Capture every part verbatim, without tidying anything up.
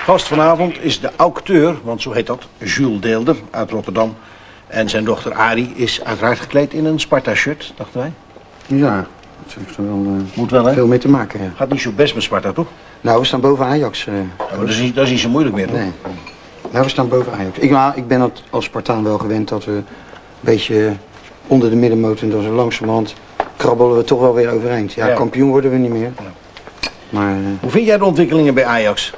Gast vanavond is de auteur, want zo heet dat, Jules Deelder uit Rotterdam. En zijn dochter Arie is uiteraard gekleed in een Sparta-shirt, dachten wij. Ja, dat heeft er wel, uh, Moet wel, hè? veel mee te maken. Ja. Gaat niet zo best met Sparta, toch? Nou, we staan boven Ajax. Uh, ja, maar dat, is niet, dat is niet zo moeilijk meer, toch? Nee. Nou, we staan boven Ajax. Ik, nou, ik ben het als Spartaan wel gewend dat we een beetje onder de middenmoot en dan zo langzamerhand krabbelen we toch wel weer overeind. Ja, ja. Kampioen worden we niet meer. Ja. Maar, uh, hoe vind jij de ontwikkelingen bij Ajax?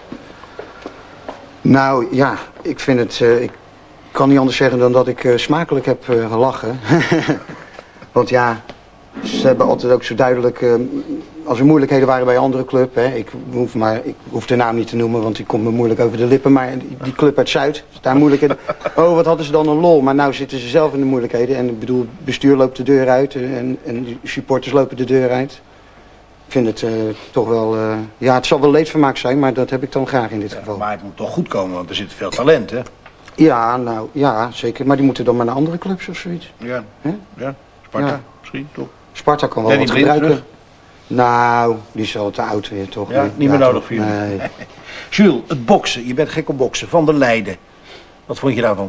Nou, ja, ik vind het... Uh, ik kan niet anders zeggen dan dat ik uh, smakelijk heb uh, gelachen. Want ja, ze hebben altijd ook zo duidelijk... Uh, als er moeilijkheden waren bij een andere club... Hè, ik, hoef maar, ik hoef de naam niet te noemen, want die komt me moeilijk over de lippen... maar die, die club uit Zuid, daar moeilijkheden... Oh, wat hadden ze dan een lol, maar nou zitten ze zelf in de moeilijkheden... en ik bedoel, het bestuur loopt de deur uit en, en de supporters lopen de deur uit... Ik vind het uh, toch wel... Uh, ja, het zal wel leedvermaak zijn, maar dat heb ik dan graag in dit ja, geval. Maar het moet toch goed komen, want er zit veel talent, hè? Ja, nou, ja, zeker. Maar die moeten dan maar naar andere clubs of zoiets. Ja, Huh? ja. Sparta Ja. misschien, toch? Sparta kan wel Nee, wat die Blind gebruiken. terug? Nou, die is al te oud weer, toch? Ja, Nee, niet meer ja, nodig toch? voor jullie. Nee. Jules, het boksen. Je bent gek op boksen. Van der Leijden. Wat vond je daarvan?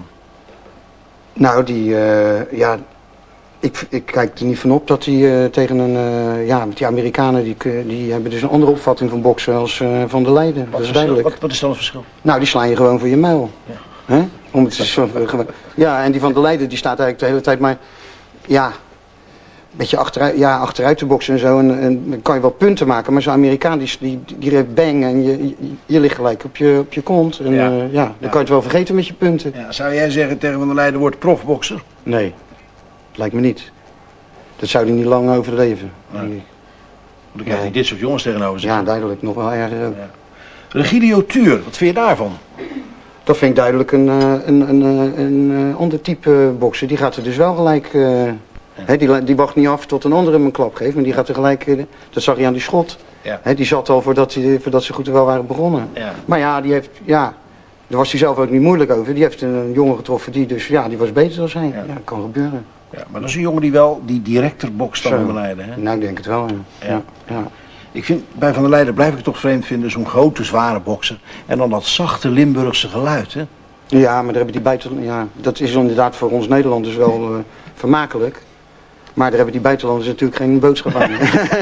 Nou, die, uh, ja... Ik, ik kijk er niet van op dat hij uh, tegen een... Uh, ja, die Amerikanen, die, die hebben dus een andere opvatting van boksen als uh, Van der Leijden. Dat is duidelijk. Wat, wat is dan het verschil? Nou, die slaan je gewoon voor je muil. Ja. Hè? Om het zo, ja, en die Van der Leijden, die staat eigenlijk de hele tijd maar... Ja... Een beetje achteruit, ja, achteruit te boksen en zo. En, en dan kan je wel punten maken. Maar zo'n Amerikaan die, die, die heeft bang en je, je, je ligt gelijk op je, op je kont. En ja, uh, ja dan ja. kan je het wel vergeten met je punten. Ja, zou jij zeggen tegen Van der Leijden wordt profbokser? Nee, dat lijkt me niet. Dat zou hij niet lang overleven. Nee. Want dan krijg je nee. dit soort jongens tegenover zich. Ja, duidelijk. Nog wel erger ook. Ja. Regidio Tuur, wat vind je daarvan? Dat vind ik duidelijk een, een, een, een, een ander type bokser. Die gaat er dus wel gelijk... Uh, Ja. He, die, die wacht niet af tot een andere hem een klap geeft, maar die gaat er gelijk, uh, dat zag je aan die schot. Ja. He, die zat al voordat, die, voordat ze goed wel waren begonnen. Ja. Maar ja, die heeft, ja, daar was hij zelf ook niet moeilijk over. Die heeft een jongen getroffen die dus, ja, die was beter dan hij. Ja. Ja, dat kan gebeuren. Ja, maar dat is een jongen die wel, die directer bokst dan Van der Leijden, hè? Nou, ik denk het wel, ja. Ja. Ja. Ik vind, bij Van der Leijden blijf ik het toch vreemd vinden, zo'n grote, zware bokser. En dan dat zachte Limburgse geluid, hè? Ja, maar daar hebben die buiten, ja, dat is inderdaad voor ons Nederlanders wel uh, vermakelijk. Maar daar hebben die buitenlanders natuurlijk geen boodschap aan.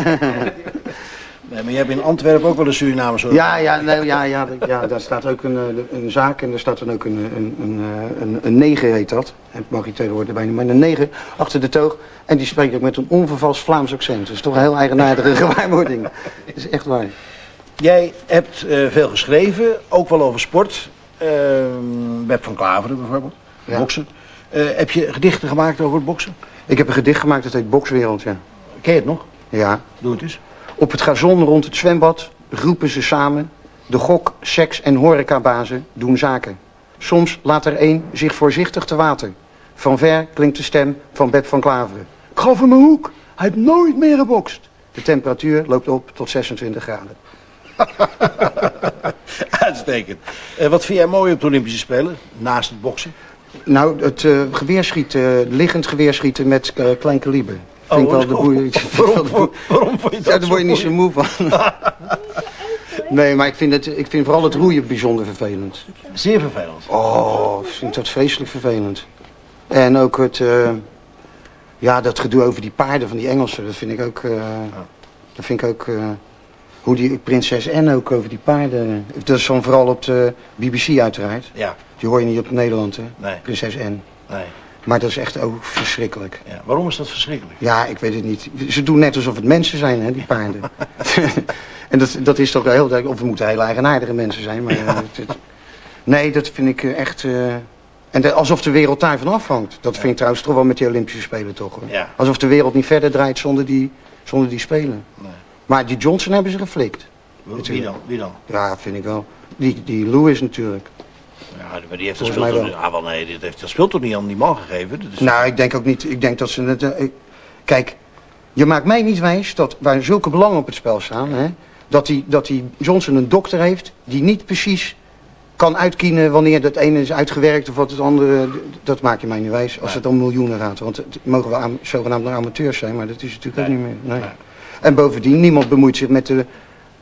Nee, maar je hebt in Antwerpen ook wel een Suriname zo. Ja, ja, nee, ja, ja, ja, daar staat ook een, een zaak en daar staat dan ook een, een, een, een, een neger heet dat. Dat mag je tegenwoordig bijna, maar een neger achter de toog. En die spreekt ook met een onvervals Vlaams accent. Dat is toch een heel eigenaardige gewaarwording. Dat is echt waar. Jij hebt uh, veel geschreven, ook wel over sport. Uh, Beb van Klaveren bijvoorbeeld, ja. Boksen. Uh, heb je gedichten gemaakt over het boksen? Ik heb een gedicht gemaakt, dat heet Bokswereld, ja. Ken je het nog? Ja. Doe het eens. Op het gazon rond het zwembad groepen ze samen. De gok, seks en horecabazen doen zaken. Soms laat er een zich voorzichtig te water. Van ver klinkt de stem van Beb van Klaveren. Ik gaf hem een hoek, hij heeft nooit meer gebokst. De temperatuur loopt op tot zesentwintig graden. Uitstekend. Uh, wat vind jij mooi op de Olympische Spelen, naast het boksen? Nou, het uh, geweerschieten, liggend geweerschieten met uh, klein kaliber. Oh, vind ik wel de boeien. Waarom, waarom, waarom vond je dat? Ja, daar word je niet zo moe van. Nee, maar ik vind, het, ik vind vooral het roeien bijzonder vervelend. Zeer vervelend? Oh, ik vind dat vreselijk vervelend. En ook het, uh, ja, dat gedoe over die paarden van die Engelsen, dat vind ik ook, uh, dat vind ik ook, uh, hoe die prinses Anne ook over die paarden, dat is dan vooral op de B B C uiteraard. Ja. Die hoor je niet op Nederland, hè? Nee. Prinses Anne. Nee. Maar dat is echt ook verschrikkelijk. Ja, waarom is dat verschrikkelijk? Ja, ik weet het niet. Ze doen net alsof het mensen zijn, hè, die paarden. En dat, dat is toch wel heel duidelijk. Of het moeten hele eigenaardige mensen zijn. Maar, ja. uh, het, het, nee, dat vind ik uh, echt... Uh, en de, alsof de wereld daarvan afhangt. Dat vind ik trouwens toch wel met die Olympische Spelen toch. Hoor. Ja. Alsof de wereld niet verder draait zonder die, zonder die Spelen. Nee. Maar die Johnson hebben ze geflikt. Wie dan? Wie dan? Ja, vind ik wel. Die, die Lewis natuurlijk. Ja, maar die heeft dat speelt toch, ah, wel, nee, die heeft dat speelt toch niet aan die man gegeven? Dat is... Nou, ik denk ook niet. Ik denk dat ze het. Uh, kijk, je maakt mij niet wijs dat waar zulke belangen op het spel staan, hè, dat die, dat die Johnson een dokter heeft die niet precies kan uitkiezen wanneer dat ene is uitgewerkt of wat het andere. Dat maak je mij niet wijs als het om miljoenen gaat. Want het mogen wel am, zogenaamd amateurs zijn, maar dat is natuurlijk nee. ook niet meer. Nee. Nee. En bovendien, niemand bemoeit zich met de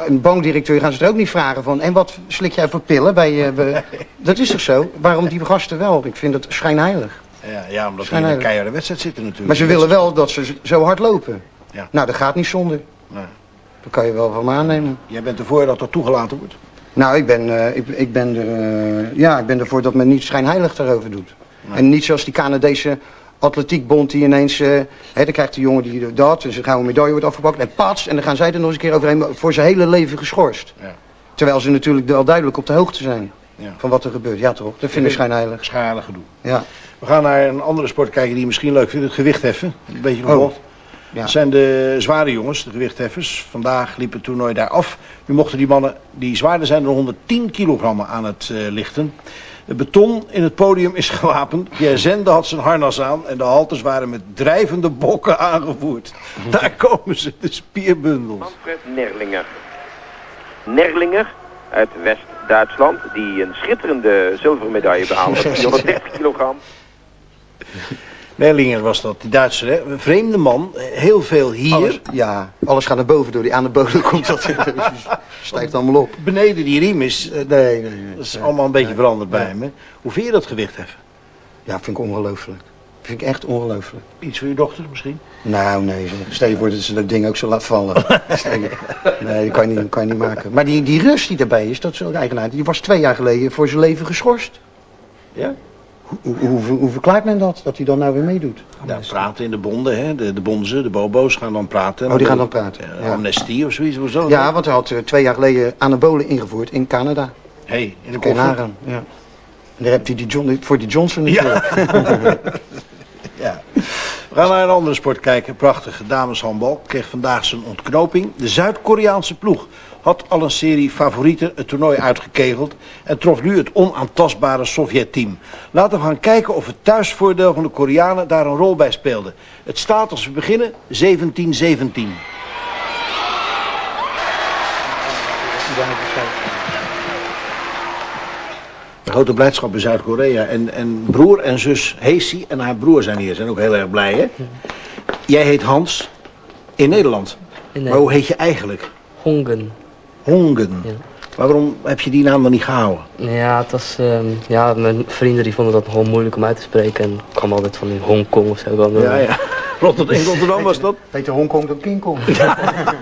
een bankdirecteur gaan ze er ook niet vragen van... en wat slik jij voor pillen bij... Uh, bij... Dat is toch zo? Waarom die gasten wel? Ik vind het schijnheilig. Ja, ja omdat ze in een keiharde wedstrijd zitten natuurlijk. Maar ze willen wel dat ze zo hard lopen. Ja. Nou, dat gaat niet zonder. Nee. Dat kan je wel van me aannemen. Jij bent ervoor dat dat toegelaten wordt? Nou, ik ben, uh, ik, ik, ben er, uh, ja, ik ben ervoor dat men niet schijnheilig daarover doet. Nee. En niet zoals die Canadese atletiekbond die ineens... Uh, hè, dan krijgt de jongen die dat, dus een gouden medaille wordt afgepakt en pats. En dan gaan zij er nog eens een keer overheen voor zijn hele leven geschorst. Ja. Terwijl ze natuurlijk wel duidelijk op de hoogte zijn ja. van wat er gebeurt. Ja toch, dat vind ik schijnheilig. Schijnheilig gedoe. Ja. We gaan naar een andere sport kijken die je misschien leuk vindt. Het gewichtheffen. Een beetje gevolgd. Oh. Ja. Dat zijn de zware jongens, de gewichtheffers. Vandaag liep het toernooi daar af. Nu mochten die mannen die zwaarder zijn dan honderdtien kilogram aan het uh, lichten. Het beton in het podium is gewapend. Pierre Zende had zijn harnas aan en de halters waren met drijvende bokken aangevoerd. Daar komen ze, de spierbundels. Manfred Nerlinger. Nerlinger uit West-Duitsland, die een schitterende zilveren medaille behaalde. vierhonderddertig kilogram. Nerlinger was dat, die Duitser, hè? Een vreemde man, heel veel hier. Alles, ja, alles gaat naar boven door die aan de bodem komt dat. Stijgt allemaal op. Beneden die riem is, uh, nee, nee, nee, dat is nee, allemaal een beetje nee, veranderd nee. bij hem. Hè? Hoe vind je dat gewicht heffen? Ja, vind ik ongelooflijk. Vind ik echt ongelooflijk. Iets voor je dochter misschien? Nou, nee, stel je voor dat ze dat ding ook zo laat vallen. Nee, dat kan je niet, kan je niet maken. Maar die, die rust die erbij is, dat is ook eigenaar. Die was twee jaar geleden voor zijn leven geschorst. Ja? Hoe, hoe, hoe, hoe verklaart men dat, dat hij dan nou weer meedoet? Ja, praten in de bonden, hè? De, de bonzen, de bobo's gaan dan praten. Oh, die gaan dan praten. Ja, ja. Amnestie of zoiets. Zo, ja, want hij had uh, twee jaar geleden anabolen ingevoerd in Canada. Hé, hey, in de koffer. Ja. En daar heb hij die John, voor die Johnson natuurlijk. Ja. Ja. We gaan naar een andere sport kijken. Prachtige dameshandbal. Kreeg vandaag zijn ontknoping. De Zuid-Koreaanse ploeg had al een serie favorieten het toernooi uitgekegeld en trof nu het onaantastbare Sovjet-team. Laten we gaan kijken of het thuisvoordeel van de Koreanen daar een rol bij speelde. Het staat als we beginnen zeventien zeventien. Een grote blijdschap in Zuid-Korea. En, en broer en zus Heesi en haar broer zijn hier. Zijn ook heel erg blij, hè? Jij heet Hans in Nederland. In Nederland. Maar hoe heet je eigenlijk? Hongen. Hongen. Ja. Waarom heb je die naam dan niet gehouden? Ja, het was, um, ja, mijn vrienden die vonden dat gewoon moeilijk om uit te spreken. En ik kwam altijd van in Hongkong of zo. Dan, ja, ja. Rotterdam, in Rotterdam was dat? Beter Hongkong dan King Kong. Ja.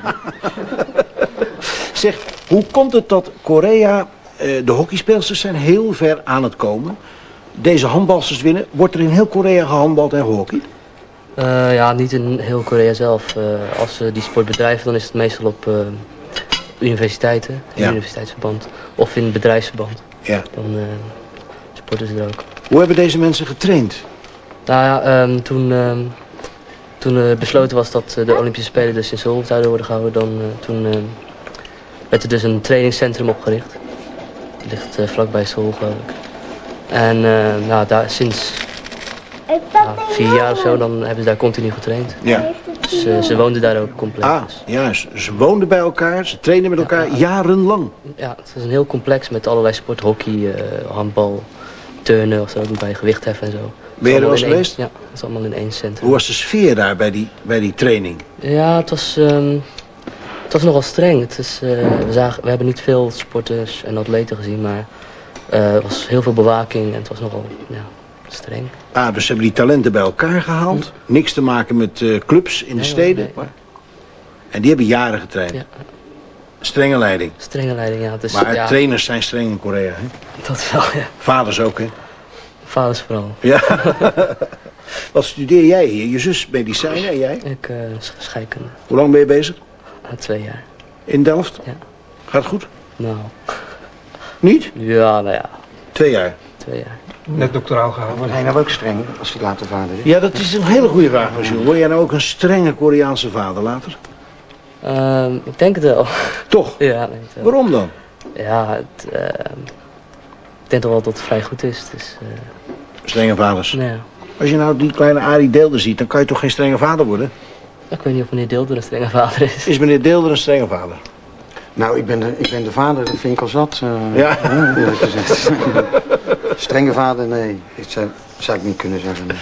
Zeg, hoe komt het dat Korea, uh, de hockeyspeelsters zijn heel ver aan het komen. Deze handbalsters winnen. Wordt er in heel Korea gehandbald en gehockeyd? Uh, ja, niet in heel Korea zelf. Uh, als ze die sport bedrijven, dan is het meestal op uh, universiteiten, in ja. universiteitsverband of in bedrijfsverband. Ja. Dan uh, sporten ze er ook. Hoe hebben deze mensen getraind? Nou ja, um, toen, um, toen uh, besloten was dat uh, de Olympische Spelen dus in Seoul zouden worden gehouden, dan uh, toen uh, werd er dus een trainingscentrum opgericht. Het ligt uh, vlakbij Seoul, geloof ik. En uh, nou, daar sinds ja, vier jaar of zo, dan hebben ze daar continu getraind. Ja. Dus uh, ze woonden daar ook complex. Ah, juist. Ze woonden bij elkaar, ze trainen met elkaar ja, jarenlang. Ja, het is een heel complex met allerlei sport, hockey, uh, handbal, turnen of zo, bij gewichtheffen en zo. Ben je er wel eens geweest? Ja, dat is allemaal in één centrum. Hoe was de sfeer daar bij die, bij die training? Ja, het was, um, het was nogal streng. Het is, uh, we, zagen, we hebben niet veel sporters en atleten gezien, maar uh, er was heel veel bewaking en het was nogal ja, streng. Ah, dus ze hebben die talenten bij elkaar gehaald. Hm. Niks te maken met uh, clubs in nee, de steden. Nee. Maar... En die hebben jaren getraind. Ja. Strenge leiding. Strenge leiding, ja. Dus, maar ja. trainers zijn streng in Korea, hè? Dat wel, ja. Vaders ook, hè? Vaders vooral. Ja. Wat studeer jij hier? Je zus medicijnen en jij? Ik uh, scheikunde. Hoe lang ben je bezig? Uh, twee jaar. In Delft? Ja. Gaat het goed? Nou. Niet? Ja, nou ja. Twee jaar? Twee jaar. Net doctoraal gehaald. Wordt hij nou ook streng als hij later vader is? Ja, dat is een hele goede vraag van Jules. Word jij nou ook een strenge Koreaanse vader later? Uh, ik denk het wel. Toch? Ja, ik denk het wel. Waarom dan? Ja, het, uh, ik denk toch wel dat het vrij goed is. Dus, uh... Strenge vaders? Ja. Als je nou die kleine Arie Deelder ziet, dan kan je toch geen strenge vader worden? Ik weet niet of meneer Deelder een strenge vader is. Is meneer Deelder een strenge vader? Nou, ik ben de, ik ben de vader, dat vind ik al zat. Uh, ja? Eerlijk gezegd. Strenge vader, nee. Dat zou, zou ik niet kunnen zeggen. Nee.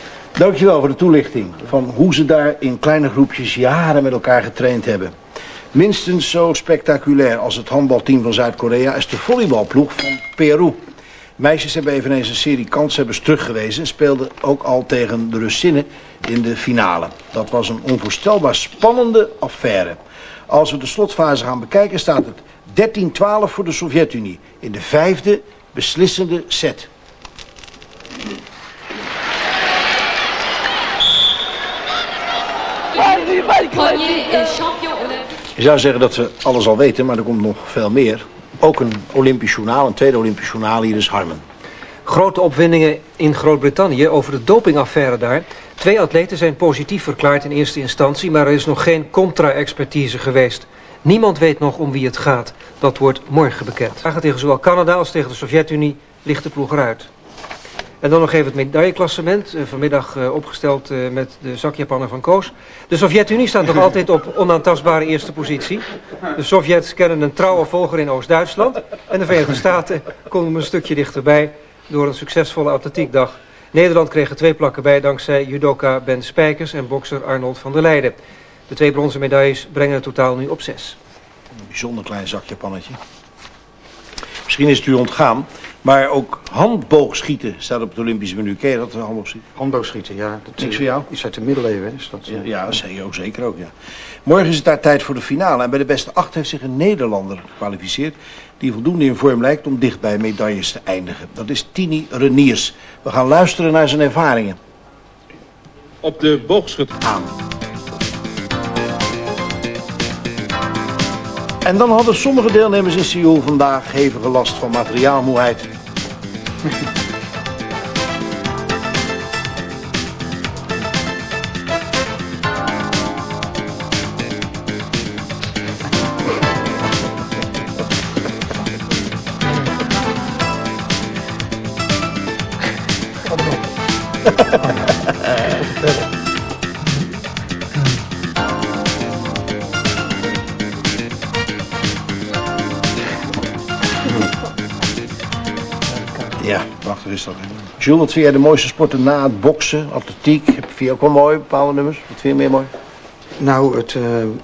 Dankjewel voor de toelichting van hoe ze daar in kleine groepjes jaren met elkaar getraind hebben. Minstens zo spectaculair als het handbalteam van Zuid-Korea is de volleybalploeg van Peru. Meisjes hebben eveneens een serie kanshebbers teruggewezen en speelden ook al tegen de Russinnen in de finale. Dat was een onvoorstelbaar spannende affaire. Als we de slotfase gaan bekijken staat het dertien twaalf voor de Sovjet-Unie in de vijfde beslissende set. Je zou zeggen dat we alles al weten, maar er komt nog veel meer. Ook een Olympisch journaal, een tweede Olympisch journaal. Hier is Harmen. Grote opwindingen in Groot-Brittannië over de dopingaffaire daar. Twee atleten zijn positief verklaard in eerste instantie, maar er is nog geen contra-expertise geweest. Niemand weet nog om wie het gaat. Dat wordt morgen bekend. Tegen zowel Canada als tegen de Sovjet-Unie ligt de ploeg eruit. En dan nog even het medailleklassement. Uh, vanmiddag uh, opgesteld uh, met de zakjapanner van Koos. De Sovjet-Unie staat nog altijd op onaantastbare eerste positie. De Sovjets kennen een trouwe volger in Oost-Duitsland. En de Verenigde Staten komen een stukje dichterbij door een succesvolle atletiekdag. Nederland kreeg er twee plakken bij dankzij judoka Ben Spijkers en bokser Arnold van der Leijden. De twee bronzen medailles brengen het totaal nu op zes. Een bijzonder klein zakjapannetje. Misschien is het u ontgaan, maar ook handboogschieten staat op het Olympisch menu. Ken je dat, handboogschieten? Handboogschieten, ja. Dat Niks voor jou? Is uit de middeleeuwen, is dat? Ja, ja, zeker ook, zeker ook, ja. Morgen is het daar tijd voor de finale. En bij de beste acht heeft zich een Nederlander gekwalificeerd die voldoende in vorm lijkt om dicht bij medailles te eindigen. Dat is Tini Reniers. We gaan luisteren naar zijn ervaringen. Op de boogschut aan. En dan hadden sommige deelnemers in Seoul vandaag hevige last van materiaalmoeheid. Ja, prachtig is dat. Jules, wat vind jij de mooiste sporten na het boksen, atletiek? Vind je ook wel mooi, bepaalde nummers? Wat vind je meer mooi? Nou, het... Uh,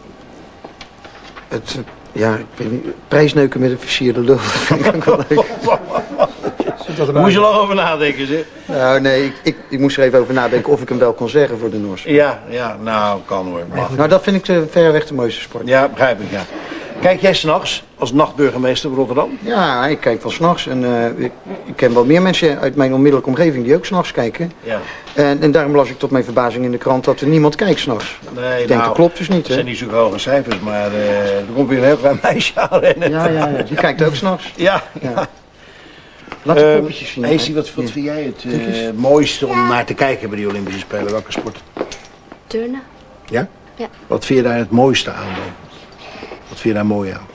het uh, ja, ik weet niet, prijsneuken met een versierde lul. vind ik ook wel leuk. Daar moest je lang over nadenken, zeg. Nou, nee, ik, ik, ik moest er even over nadenken of ik hem wel kon zeggen voor de Noorse. Ja, ja, nou, kan hoor. Mag. Nou, dat vind ik uh, verreweg de mooiste sport. Ja, begrijp ik, ja. Kijk jij s'nachts als nachtburgemeester van Rotterdam? Ja, ik kijk wel s'nachts. En uh, ik, ik ken wel meer mensen uit mijn onmiddellijke omgeving die ook s'nachts kijken. Ja. En, en daarom las ik tot mijn verbazing in de krant dat er niemand kijkt s'nachts. Nee, ik denk, nou, dat klopt dus niet, hè? Het zijn niet zo'n hoge cijfers, maar uh, er komt weer een heel klein meisje aan. En ja, ja, ja, die kijkt ook s'nachts. Ja, ja. ja. Laat de poppetjes zien. Hey, wat, wat vind jij het uh, mooiste om naar te kijken bij die Olympische Spelen? Welke sport? Turnen. Ja? Ja. Wat vind je daar het mooiste aan dan? Wat vind je daar mooi aan?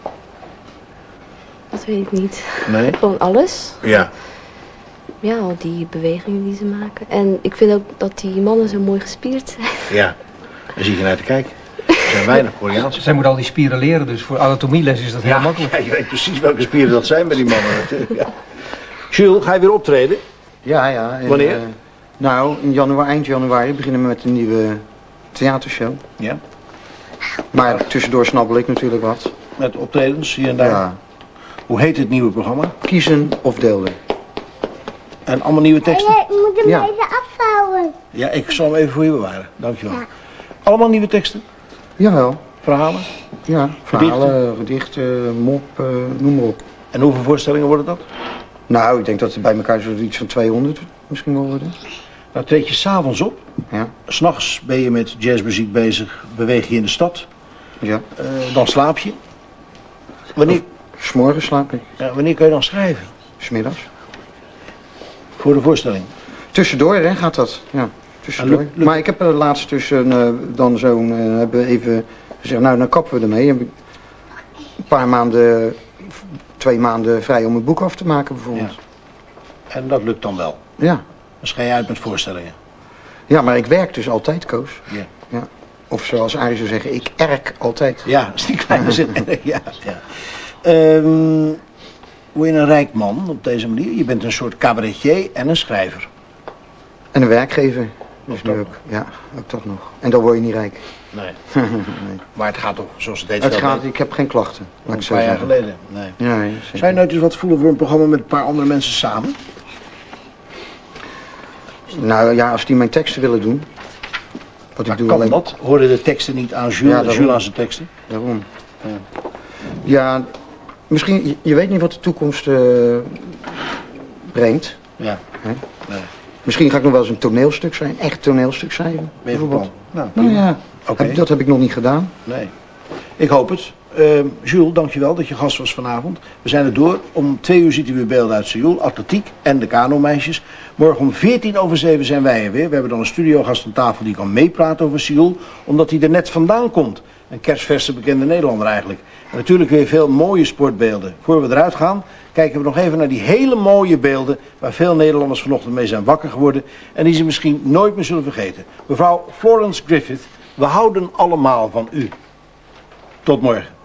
Dat weet ik niet. Nee? Gewoon alles. Ja. Ja, al die bewegingen die ze maken. En ik vind ook dat die mannen zo mooi gespierd zijn. Ja, daar zie je naar te kijken. Er zijn weinig Koreaanse. Zij moeten al die spieren leren, dus voor anatomieles is dat heel ja, makkelijk. Ja, je weet precies welke spieren dat zijn bij die mannen natuurlijk. Ja. Jules, ga je weer optreden? Ja, ja. En, wanneer? Uh, nou, in januari, eind januari beginnen we met een nieuwe theatershow. Ja. Maar tussendoor snabbel ik natuurlijk wat. Met optredens hier en daar? Ja. Hoe heet het nieuwe programma? Kiezen of delen. En allemaal nieuwe teksten? En je moet hem Ja. even afvouwen. Ja, ik zal hem even voor je bewaren. Dankjewel. Ja. Allemaal nieuwe teksten? Jawel. Verhalen? Ja, verhalen, gedichten, mop, uh, noem maar op. En hoeveel voorstellingen worden dat? Nou, ik denk dat er bij elkaar zo iets van tweehonderd misschien wel worden. Nou, treed je s'avonds op. Ja. S'nachts ben je met jazzmuziek bezig, beweeg je in de stad. Ja. Uh, dan slaap je. Wanneer, S'morgens slaap ik. ja, wanneer kun je dan schrijven? Smiddags. Voor de voorstelling? Tussendoor, hè, gaat dat. Ja, tussendoor. lukt- lukt- Maar ik heb uh, laatst tussen uh, dan zo'n, uh, hebben we even gezegd, nou, dan kappen we ermee. Heb ik een paar maanden, twee maanden vrij om het boek af te maken bijvoorbeeld. Ja. En dat lukt dan wel? Ja. Dan schij je uit met voorstellingen? Ja, maar ik werk dus altijd, Koos. Ja. Ja. Of zoals Arie zou zeggen, ik erk altijd. Ja, dat is die kleine zin. Ja, ja. Um, word je een rijk man op deze manier? Je bent een soort cabaretier en een schrijver. En een werkgever. Dus nu ook, ja, ook dat nog. En dan word je niet rijk. Nee. nee. Maar het gaat toch, zoals het deed. Het gaat, ik heb geen klachten. Een paar jaar geleden. Nee. Ja, ja, zou je nooit eens wat voelen voor een programma met een paar andere mensen samen? Nou ja, als die mijn teksten willen doen. Wat maar ik doe kan alleen... dat? Hoorden de teksten niet aan Jules, Ja, Jules aan zijn teksten? Daarom. Ja, ja misschien, je, je weet niet wat de toekomst uh, brengt. Ja. Hè? Nee. Misschien ga ik nog wel eens een toneelstuk zijn, een echt toneelstuk schrijven. Bijvoorbeeld. Nou, nou ja, okay. heb, dat heb ik nog niet gedaan. Nee. Ik hoop het. Uh, Jules, dankjewel dat je gast was vanavond. We zijn er door. Om twee uur ziet u weer beelden uit Seoul, atletiek en de kanomeisjes. Morgen om veertien over zeven zijn wij er weer. We hebben dan een studiogast aan tafel die kan meepraten over Seoul, omdat hij er net vandaan komt. Een kerstverse bekende Nederlander eigenlijk. En natuurlijk weer veel mooie sportbeelden. Voor we eruit gaan, kijken we nog even naar die hele mooie beelden waar veel Nederlanders vanochtend mee zijn wakker geworden en die ze misschien nooit meer zullen vergeten. Mevrouw Florence Griffith, we houden allemaal van u. Tot morgen.